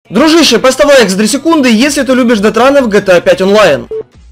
Дружище, поставь лайк за 3 секунды, если ты любишь Детраны в GTA 5 онлайн.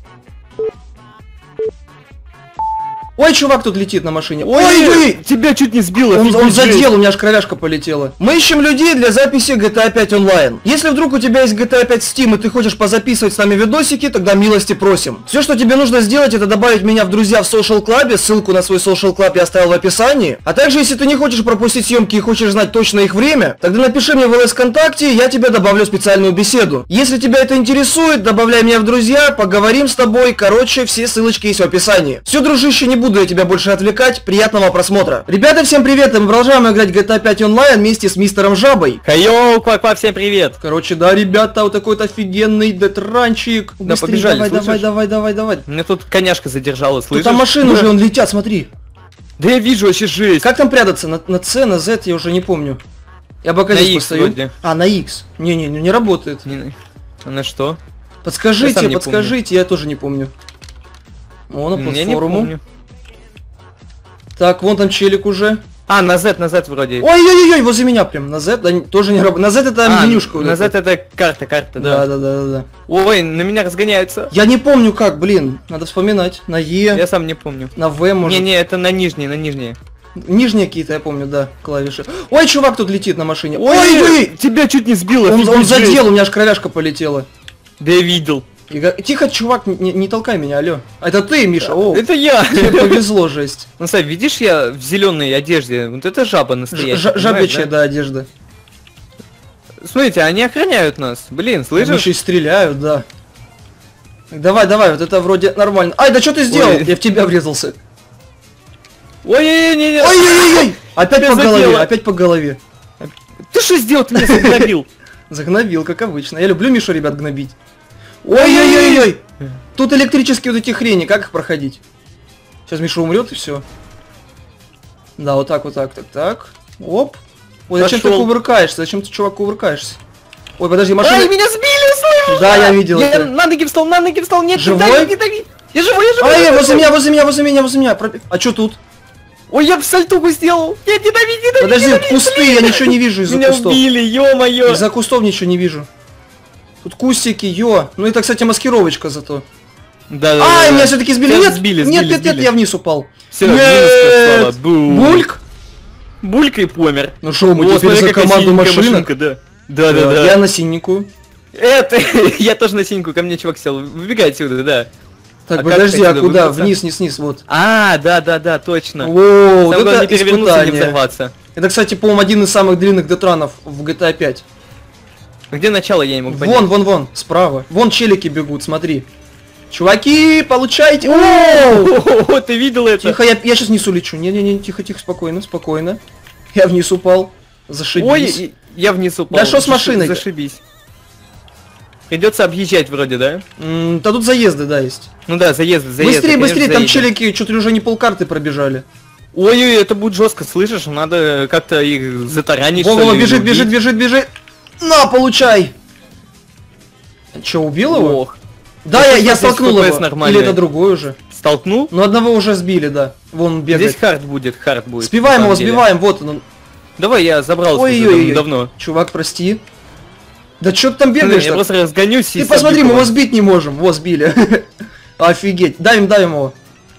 Ой, чувак тут летит на машине. Ой-ой-ой! Тебя чуть не сбило. Он задел, у меня аж кровяшка полетела. Мы ищем людей для записи GTA 5 онлайн. Если вдруг у тебя есть GTA 5 Steam и ты хочешь позаписывать с нами видосики, тогда милости просим. Все, что тебе нужно сделать, это добавить меня в друзья в Social Club. Ссылку на свой Social Club я оставил в описании. А также, если ты не хочешь пропустить съемки и хочешь знать точно их время, тогда напиши мне в ЛС ВКонтакте, я тебя добавлю в специальную беседу. Если тебя это интересует, добавляй меня в друзья, поговорим с тобой. Короче, все ссылочки есть в описании. Все, дружище, не буду я тебя больше отвлекать, приятного просмотра. Ребята, всем привет, и мы продолжаем играть GTA 5 онлайн вместе с мистером Жабой. Хайоу, Квак, всем привет. Короче, да, ребята, вот такой-то офигенный детранчик. Да, побежали, давай. Мне тут коняшка задержала, слышишь? Тут там машины уже, он летят, смотри. Да я вижу, вообще жесть. Как там прятаться? На C, на Z, я уже не помню. Я пока здесь постою. Вроде. А, на X. Не работает. А на что? Подскажите, я тоже не помню. О, на платформу. Так, вон там челик уже. А, на Z вроде. Ой-ой-ой, возле меня прям. На Z, да, тоже не работает. На Z это менюшка. На Z это карта, Да. Ой, на меня разгоняются. Я не помню как, блин. Надо вспоминать. На Е. Я сам не помню. На В, может. Не, это на нижние. Нижние какие-то, я помню, да, клавиши. Ой, чувак тут летит на машине. Ой, тебя чуть не сбило. Он задел, у меня аж кровяшка полетела. Да я видел. Тихо, чувак, не толкай меня, алло. Это ты, Миша? О, это я. Тебе повезло, жесть. Ну, Сань, видишь, я в зеленой одежде. Вот это жаба настоящая. Жабячая, да, одежда. Смотрите, они охраняют нас. Блин, слышишь? Они еще и стреляют, да. Давай, вот это вроде нормально. Ай, да что ты сделал? Я в тебя врезался. Ой-ой-ой! Опять по голове. Ты что сделал? Ты меня загнобил. Загнобил, как обычно. Я люблю Мишу, ребят, гнобить. Ой-ой-ой-ой! Тут электрические вот эти хрени, как их проходить? Сейчас Миша умрет и все. Да, вот так. Оп. Ой, зачем ты кувыркаешься? Зачем ты, чувак, кувыркаешься? Ой, подожди, машина... Ай, меня сбили, слышишь? Да, я видел это. На ноги встал, нет, живой? не дави. Я живой. Ай, возле меня. А что тут? Ой, я сальтуху сделал. Нет, не дави. Подожди, кусты, я ничего не вижу из-за кустов. Меня убили, ё-моё. Из-за кустов ничего не вижу. Тут кустики, Ну это, кстати, маскировочка зато. Да. Ай, меня все-таки сбили. Нет, я вниз упал. Все, Бульк? Булька и помер. Ну шо, мы теперь за команду машинок? Да. Я на синенькую. Это, я тоже на синенькую, ко мне чувак сел. Выбегай отсюда, да. Так, подожди, а куда? Вниз, вот. А, да, точно. О, это не перевернуться, не взорваться. Это, кстати, по-моему, один из самых длинных детранов в GTA 5. Где начало, я не мог понять. Вон, справа. Вон челики бегут, смотри. Чуваки, получайте! О, ты видел это? Тихо, я сейчас вниз улечу. Не, тихо, спокойно. Я вниз упал. Зашибись. Ой, я вниз упал. Да что с машиной? Зашибись. Придется объезжать вроде, да? Да тут заезды, да, есть. Ну да, заезды. Быстрее, там челики чуть ли уже не полкарты пробежали. Ой, это будет жестко, слышишь? Надо как-то их затаранить. Вова, бежит. На, получай! Че, убил его? Ох. Да, я столкнул его. Нормально. Или это другой уже? Столкнул? Ну одного уже сбили, да. Вон бегает. Здесь хард будет. Сбиваем его, вот он. Давай, я забрался Ой, давно. Чувак, прости. Да чё ты там бегаешь? Я просто разгонюсь и... Ты посмотри, мы его сбить не можем. Во, сбили. Офигеть. Давим его.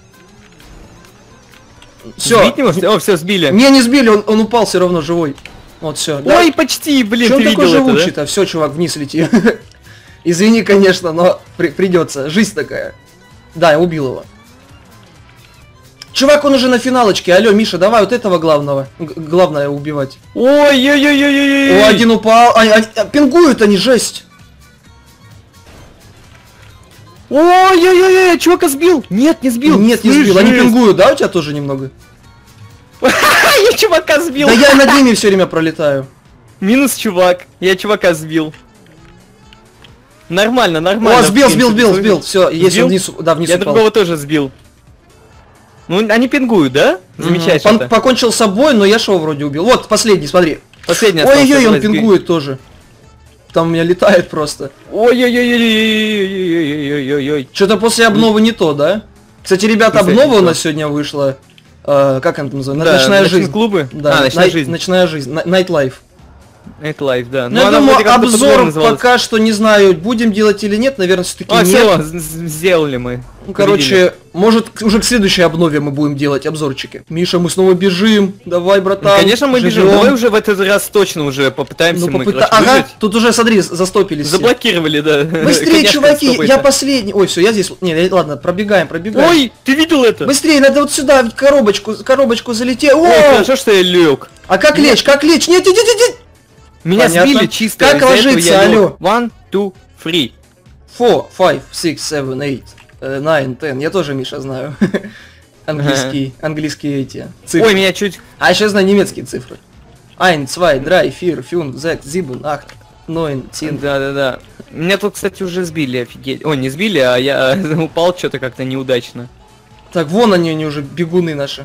Все. Сбить не можешь? О, все, сбили. Не сбили, он упал все равно живой. Вот все. Ой, почти, блин, ты такой живучий-то? Все, чувак, вниз лети. Извини, конечно, но придется. Жизнь такая. Да, я убил его. Чувак, он уже на финалочке. Алло, Миша, давай вот этого главного. Главное убивать. Ой. О, один упал. Пингуют они, жесть. Ой, чувака сбил. Нет, не сбил. Нет, не сбил. Они пингуют, да, у тебя тоже немного? Я чувака сбил. Да я над ними все время пролетаю. Минус чувак. Я чувака сбил. Нормально. О, сбил. Все, если вниз упал. Я другого тоже сбил. Ну, они пингуют, да? Замечательно. Покончил с собой, но я шоу вроде убил. Вот, последний, смотри. Последний. Ой-ой-ой, он пингует тоже. Там у меня летает просто. Ой-ой-ой. Что-то после обновы не то, да? Кстати, ребята, обнова у нас сегодня вышла. Как она там называется? Да, ночная жизнь. Клубы? Да, ночная жизнь. Ночная жизнь. Night Life. Nightlife, да. Ну, я она думаю, вроде как будто по-другому обзор называлась. пока что не знаю, будем делать или нет, наверное, все-таки А, нет. все, сделали мы. Ну, короче, может, уже к следующей обнове мы будем делать обзорчики. Миша, мы снова бежим. Давай, Ну, братан. конечно, мы бежим. живем. Давай уже в этот раз точно уже попытаемся Ну, мы, попыта... короче, Ага, выжить. тут уже, смотри, застопились все. Заблокировали, да. Быстрее, Конечно, чуваки, я стопается. последний. Ой, все, я здесь. Не, ладно, пробегаем. Ой, ты видел это? Быстрее, надо вот сюда, в коробочку залететь. О! Ой, хорошо, что я лег. А как лечь, как лечь? Нет, нет, нет, нет. Меня Понятно. сбили чисто. Как из-за этого ложиться, я лёг. алло? 1, 2, 3. 4, 5, 6, 7, 8, 9, 10. Я тоже, Миша, знаю. Английские эти цифры. Ой, меня чуть... А еще знаю немецкие цифры. 1, 2, 3, 4, 5, 6, 7, 8, 9, 10. Да. Меня тут, кстати, уже сбили, офигеть. Ой, не сбили, а я упал что-то как-то неудачно. Так, вон они уже, бегуны наши.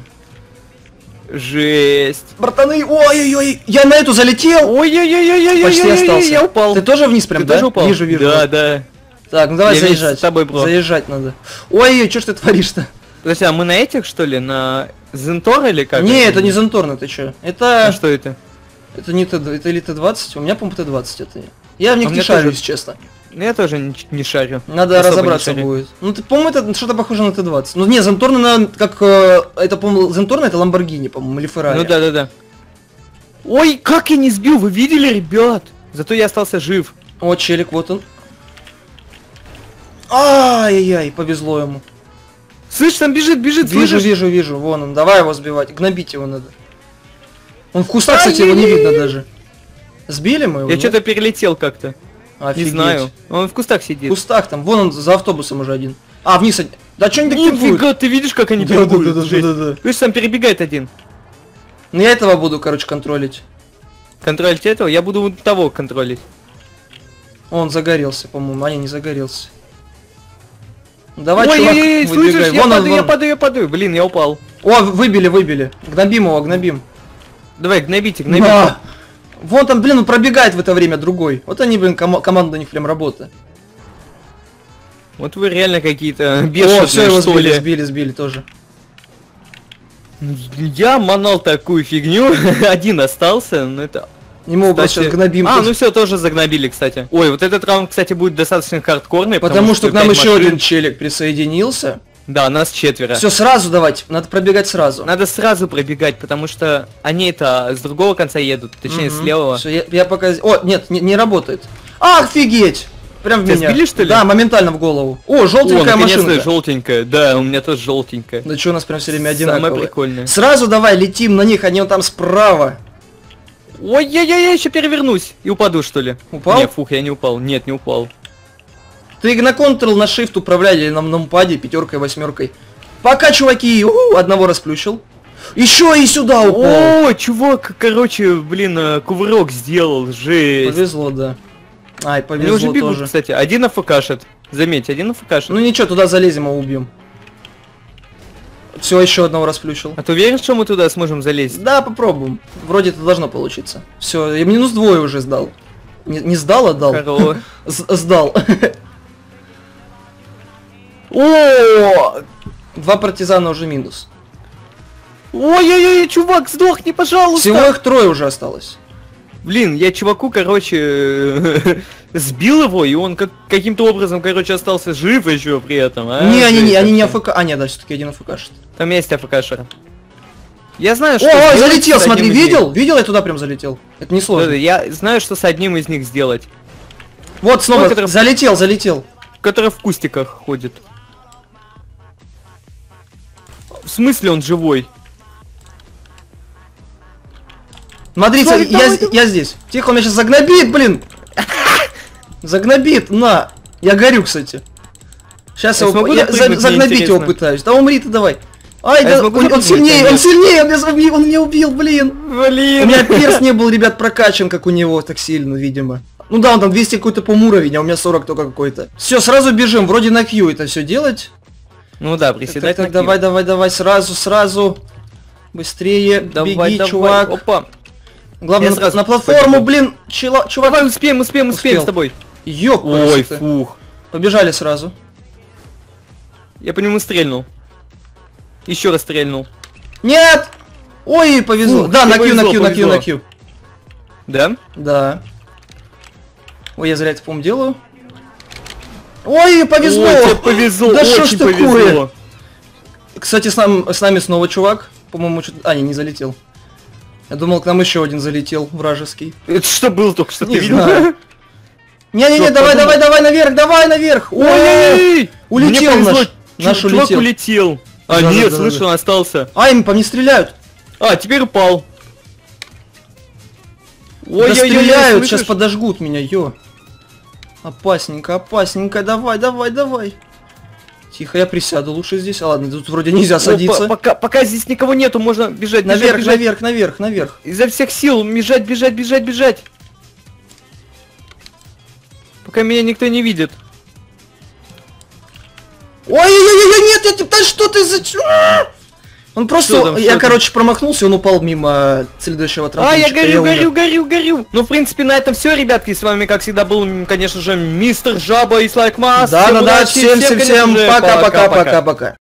Жесть. Братаны, ой-ой-ой, я на эту залетел. Ой-ой-ой-ой-ой-ой, Почти остался. я упал. Ты тоже вниз прям, Ты да? тоже упал? Вижу, вижу. Да. Так, ну давай Я вместе заезжать. с тобой, бро. Заезжать надо. Ой-ой, что ж ты творишь-то? Подожди, а мы на этих, что ли? На Зентор или как? Не, это не Зенторно, ты чё? А Это... что это? Это не Т, это или Т-20, у меня, по-моему, Т-20 это. Я в них А не мне шарю, тоже. если честно. Ну, я тоже не шарю. Надо Особо не разобраться шарю. будет. Ну, ты, по-моему, это что-то похоже на Т-20. Ну, не, Зенторно, как... это, по-моему, Зенторно это Ламборгини, по-моему, или Феррари. Ну да. Ой, как я не сбил, вы видели, ребят? Зато я остался жив. О, челик, вот он. Ай-яй-яй, повезло ему. Слышь, там бежит, Вижу, слышишь? вижу, вон он. Давай его сбивать. Гнобить его надо. Он в кустах, кстати, его не видно даже. Сбили мы его? Я нет? что-то перелетел как-то. Не Офигеть. знаю. Он в кустах В сидит. кустах там. Вон он за автобусом уже один. А, вниз один. Да что они так Нифига, пинкуют? ты видишь, как они Да. бегут? Жесть. Слышь, там перебегает один. Ну я этого буду, короче, контролить. Контролить этого, я буду вот того контролить. Он загорелся, по-моему. А не загорелся. Давай, Ой, чувак, ой, выбегай. слышишь, Вон он, я вон. падаю. Блин, я упал. О, выбили. Гнобим его, гнобим. Давай, гнобите. На. Вон там, блин, он пробегает в это время другой. Вот они, блин, команда у них прям работа. Вот вы реально какие-то О, бешеные, все, его что ли. сбили тоже. Я манал такую фигню, один остался, но это... Ему Кстати- сейчас гнобим. А, ну все, тоже загнобили, кстати. Ой, вот этот раунд, кстати, будет достаточно хардкорный, Потому что к нам 5 еще машин. один челик присоединился. Да, нас 4. Все, сразу давайте, надо пробегать сразу. Надо сразу пробегать, потому что они это с другого конца едут, точнее с левого. Все, я пока... О, нет, не работает. А, офигеть! Прям в Тебя меня. сбили, что ли? Да, моментально в голову. О, желтенькая машинка. желтенькая, да, у меня тоже желтенькая. Да что у нас прям все время Самое одинаково. прикольное. Сразу давай летим на них, они вон там справа. Ой, я еще перевернусь и упаду, что ли. Упал? Нет, фух, я не упал. Нет, не упал. Ты на Ctrl, на Shift управляли или на нумпаде, 5, 8. Пока, чуваки, одного расплющил. Еще и сюда упал. О, чувак, короче, блин, кувырок сделал, жесть. Повезло, да. Ай, Они повезло уже бегут, тоже. кстати. Один АФКшит. Заметь, один АФКшит. Ну ничего, туда залезем, его убьем. Все, еще одного расплющил. А ты уверен, что мы туда сможем залезть? Да, попробуем. Вроде это должно получиться. Все, я минус 2 уже сдал. Не сдал, а дал. Хорош. Сдал. О! 2 партизана уже минус. Ой-ой-ой, чувак, сдохни, пожалуйста! Всего их 3 уже осталось. Блин, я чуваку, короче, сбил его, и он каким-то образом, короче, остался жив еще при этом, а? Не, они не Жесть. АФК. А, нет, да, все-таки один АФКшит. Там есть АФКшер. Я знаю, что... О, сделать залетел, с смотри, одним из них. видел? Видел, я туда прям залетел. Это не Да-да, сложно. я знаю, что с одним из них сделать. Вот, снова, который- залетел. Который в кустиках ходит. В смысле он живой? Смотри, Славик, давай, я здесь. Тихо, он меня сейчас загнобит, блин. Загнобит, на. Я горю, кстати. Сейчас Я его смогу я допрыгнуть, мне загнобить его интересно. пытаюсь. Да умри ты давай. Ай, Я да, смогу он допрыгнуть, сильнее, нет? он сильнее, он меня убил, блин. У Блин! меня перс не был, ребят, прокачан, как у него, так сильно, видимо. Ну да, он там 200 какой-то по уровень, а у меня 40 только какой-то. Все, сразу бежим, вроде на Q это все делать. Ну да, Так, приседать так, на Q. давай, сразу. Быстрее, Давай, беги, давай. чувак. Опа. Главное, Я сразу на платформу, побегу. блин, чувак. Давай, успеем Успел. с тобой. Ёп, Ой, ты. фух. Побежали сразу. Я по нему стрельнул. Еще раз стрельнул. Нет! Ой, повезло. Фух, Да, на Q, повезло, на Q, на Q, повезло. на Q. Да? Да. Ой, я зря это, по-моему, делаю. Ой, повезло! Ой, тебе повезло, Да что ж очень такое? повезло. Кстати, с нами снова чувак. По-моему, что-то... не залетел. Я думал, к нам еще один залетел, вражеский. Это что было только что, Не ты видел? знаю. Не-не-не, Что, давай подумал? давай наверх! Ой, Ой, улетел мне повезло, наш чувак улетел. улетел. А, Да, нет, да, слышь, да. он остался. Им по мне стреляют. А, теперь упал. Да стреляют, слышишь? сейчас подожгут меня, ё. Опасненько, опасненько, давай. Тихо, я присяду лучше здесь. Ладно, тут вроде нельзя садиться. Пока здесь никого нету, можно бежать, Наверх, бежать. наверх. Изо всех сил бежать. Пока меня никто не видит. Ой, нет, да что ты за... Он просто, Что там, я, что там? короче, промахнулся, он упал мимо следующего А, трамплинчика. я умер. горю. Ну, в принципе, на этом все, ребятки. С вами, как всегда, был, конечно же, мистер Жаба и Слайк Мас. Да, всем, конечно же, пока.